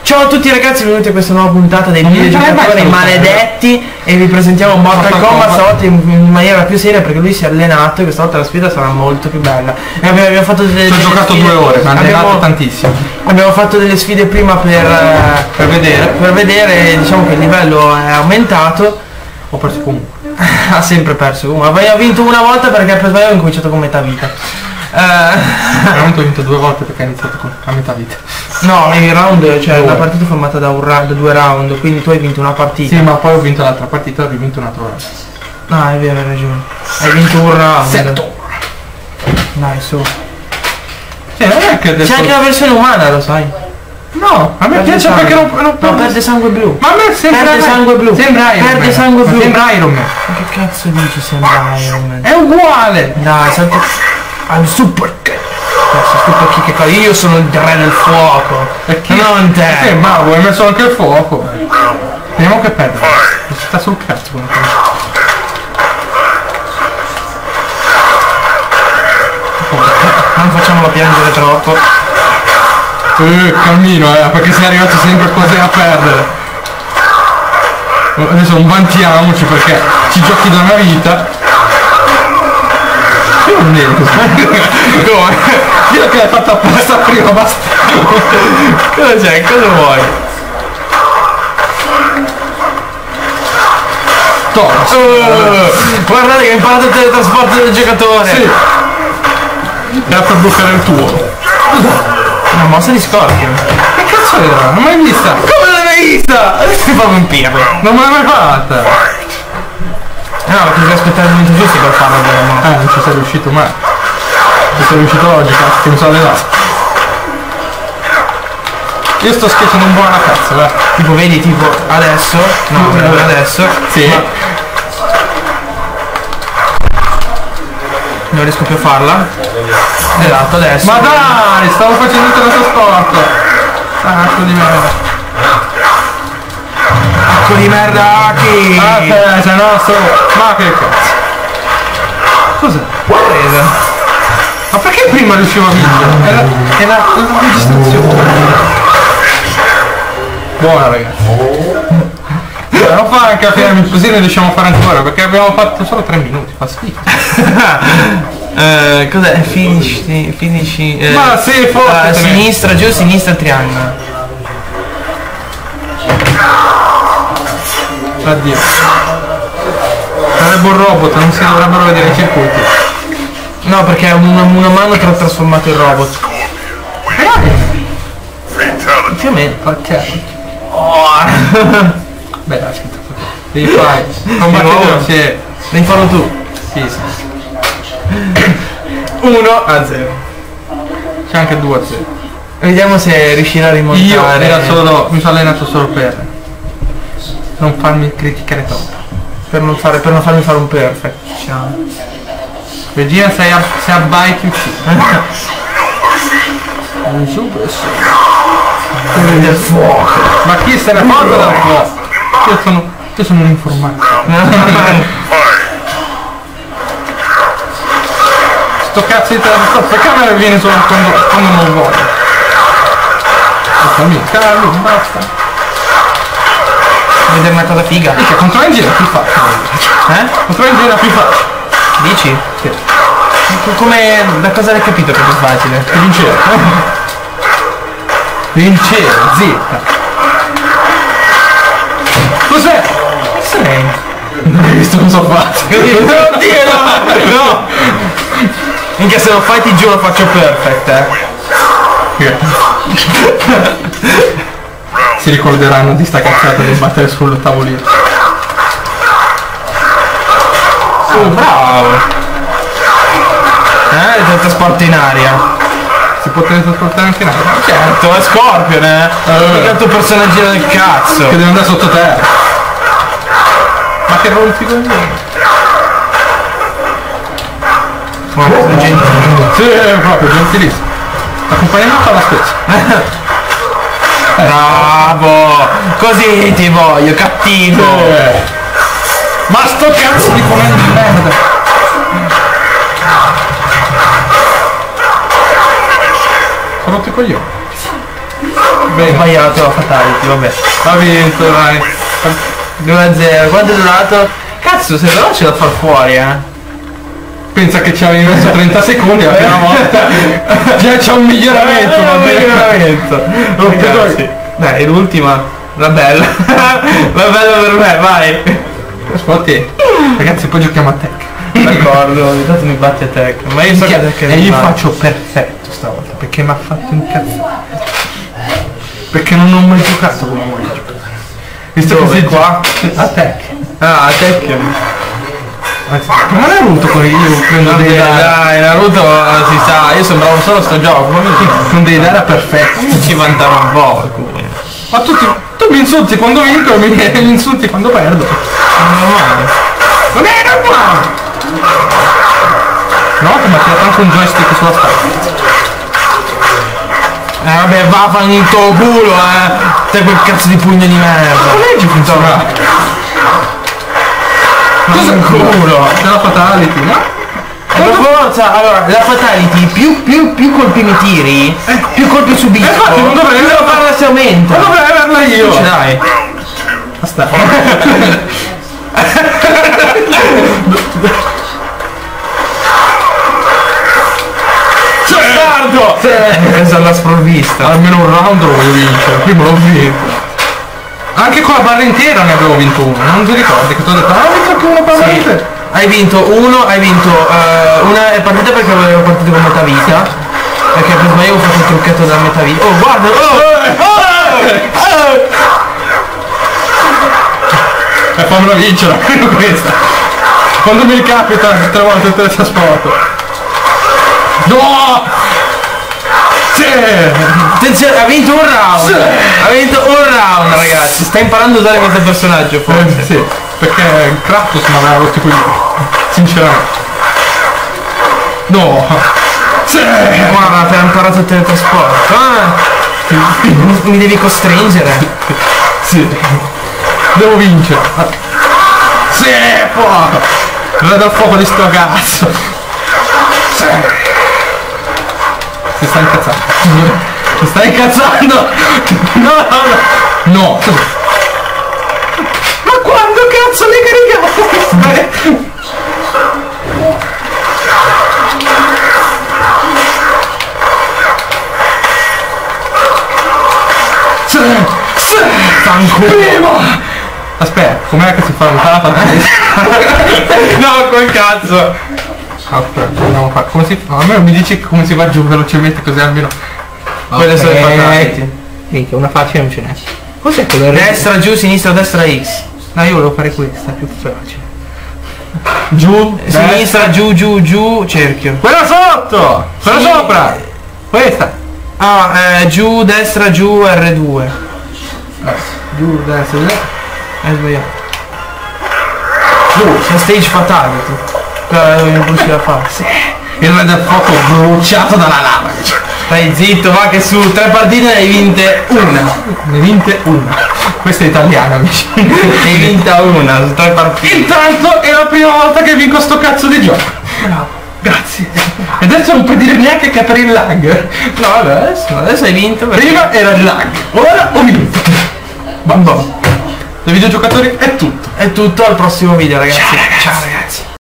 Ciao a tutti ragazzi, benvenuti a questa nuova puntata dei videogiocatori maledetti e vi presentiamo Mortal Kombat stavolta in maniera più seria perché lui si è allenato e questa volta la sfida sarà molto più bella. E abbiamo fatto delle Ci ho giocato sfide, 2 ore, mi ha allenato tantissimo. Abbiamo fatto delle sfide prima per vedere, diciamo che il livello è aumentato. Ho perso comunque. Ha sempre perso comunque, ha vinto una volta perché per sbaglio ho incominciato con metà vita. Veramente ho vinto 2 volte perché ha iniziato a metà vita. No, il round, cioè la partita è formata da 2 round, quindi tu hai vinto una partita. Sì, ma poi ho vinto l'altra partita e ho rivinto un altro round. No, è vero, hai ragione. Hai vinto un round. 7. Dai, su. Sì, non è che adesso... C'è anche la versione umana, lo sai. No, a me piace perché non perde sangue blu. Ma a me sembra perde sangue blu. Sembra Iron Man. Perde sangue blu. Sembra Iron Man. Ma che cazzo dici sembra Iron Man? È uguale. Dai, salta. I'm super kick. Super kick, che cosa? Io sono il re del fuoco. Perché? Non te. Sì, ma vuoi messo anche il fuoco. Vediamo che perde. Si sta sul cazzo come non facciamolo piangere troppo. Cammino, perché sei arrivato sempre quasi a perdere. Adesso non vantiamoci perché ci giochi da una vita. Io non nego. Come? Io che l'hai fatta apposta prima, basta. Cosa c'è? Cosa vuoi? Guardate che hai imparato il teletrasporto del giocatore. Sì. Era per bloccare il tuo. Una mossa di Scorpion. Che cazzo era? Non l'hai mai vista? Come non l'hai mai vista? Si fa vampiro. Non me l'hai mai fatta. No, perché devi aspettare il momento giusto per farlo della mossa. Non ci sei riuscito mai. Ci sei riuscito oggi, cazzo, che mi sono allenato. Io sto scherzando un po' alla cazzo, va. Tipo vedi tipo adesso. No, adesso. Sì. Non riesco più a farla. Esatto, adesso. Ma dai, stavo facendo il teletrasporto. Sacco di merda. Sacco di merda Aki. Ah, sei nostro. Ma che cazzo. Cos'è? Presa. Ma perché prima riuscivo a vincere? Era la registrazione. Buona ragazzi. Non fa anche a finire così ne riusciamo a fare ancora perché abbiamo fatto solo 3 minuti, fa schifo. Cos'è? Finisci. Ma sì, forse. Sinistra, giù, sinistra, triangolo. Addio. Sarebbe un robot, non si dovrebbero vedere i circuiti. No, perché una mano ti ha trasformato in robot. Più o meno. Ok. Oh. Beh, aspetta. Devi fare. Combattere, sì. Devi farlo tu. Sì. 1-0. C'è anche 2-0. Vediamo se riuscirà a rimontare. Io mi sono allenato solo per non farmi criticare troppo. Per non farmi fare un perfect, diciamo. Regina se abbai ti uccidi. Un super del fuoco. Ma chi se ne porta dal fuoco? Io sono un informatico. Sto cazzo di teletrasporto, perché a me viene solo quando non voglio? Calmo, basta. Vedere una cosa figa. Dice, contro Angie era più facile. Contro Angie era più facile. Dici? Sì. Come, da cosa hai capito che è più facile? Che vincere. Vincere, zitta. Cos'è? Sei. Non hai visto cosa ho fatto? Oddio no! No! Minchia se lo fai ti giuro faccio perfect, Si ricorderanno di sta cazzata di battere sul tavolino. Bravo! Il teletrasporto in aria. Si può teletrasportare anche in aria? Certo, è Scorpion, mica il tuo personaggino del cazzo. Che deve andare sotto terra. Ma che rompi così? Gentilissimo. Sì, proprio, gentilissimo. Accompagnamento alla spesa. Bravo! Così ti voglio, cattivo! Ma sto cazzo di comando di merda! Ho rotto i coglioni. Ho sbagliato la fatality, vabbè. Ha vinto, dai. 2-0, quanto è durato? Cazzo, sei veloce da far fuori, Pensa che ci avevi messo 30 secondi la prima volta. Già c'è un miglioramento, va bene. Ragazzi, dai, l'ultima, la bella. La bella per me, vai. Ascolti, ragazzi, poi giochiamo a tech. D'accordo, intanto mi batti a tech. Ma io so che tech e io faccio perfetto stavolta, perché mi ha fatto incazzare. Perché non ho mai giocato come voglio giocare. Visto che sei qua a tech. Ah, a tech. Ma Naruto con io prendo dei dai, Naruto si sa, io sembravo solo sto gioco, con dei dara perfetti. Ci vantava un po'. Ma tu mi insulti quando vinco e mi insulti quando perdo. Non è normale! No, che mi ha tirato anche un joystick sulla spalla. Vabbè, vaffanculo culo, Te quel cazzo di pugno di merda. Non leggi funziona. Cosa culo? C'è la fatality, no? Per forza, allora, la fatality, più colpi mi tiri, più colpi subisco. Infatti non dovrei devo farla se aumenta. Ma dovrei averla io! Ce l'hai. Basta. Bastardo! Presa alla sprovvista. Almeno un round lo voglio vincere, prima l'ho vinto. Anche con la barra intera ne avevo vinto uno, non ti ricordi che ti ho detto, ho vinto anche una barra intera. Hai vinto uno, una è partita perché avevo partito con metà vita. Perché per sbaglio ho fatto il trucchetto della metà vita. Oh guarda! E fammela vincere, almeno questa. Quando mi capita 3 volte te trasporto. No! Sì! Attenzione, ha vinto un round! Sì. Ha vinto un round, ragazzi! Sta imparando a usare questo personaggio forse. Sì, perché Kratos mi aveva rotto i coglioni. Sinceramente. No! Sì! Guarda, ti ha imparato il teletrasporto. Mi devi costringere. Sì. Devo vincere. Sì! Fuoco! Vedo il fuoco di sto cazzo! Sì! Ti stai incazzando? Ti stai incazzando? No! No! Ma quando cazzo mi caricate? Fanculo! Aspetta, com'è che si fa un tapa? No, col cazzo! Aspetta, andiamo a fare. Come si fa? Almeno mi dici come si va giù velocemente così almeno. Quelle sono le fatality. Minchia, una faccia non ce n'è. Cos'è quello? Destra, giù, sinistra, destra, X. No, io volevo fare questa, più facile. Giù, Sinistra, giù, giù, giù, cerchio. quella sotto! Quella Sì. sopra! Questa! Giù, destra, giù, R2. Giù, destra, Hai sbagliato. C'è stage fatality. Non riuscì da fare. Sì. il red del fuoco bruciato dalla lava. Stai zitto, va che su 3 partite ne hai vinte una. Ne hai vinte una. Questa è italiana, amici. Ne hai vinta una su 3 partite. Intanto è la prima volta che vinco sto cazzo di gioco. Bravo, grazie. E adesso non puoi dire neanche che è per il lag. No, vabbè, adesso hai vinto. Prima era il lag, ora ho vinto. Bambò. Dei videogiocatori è tutto. È tutto, al prossimo video ragazzi. Ciao ragazzi.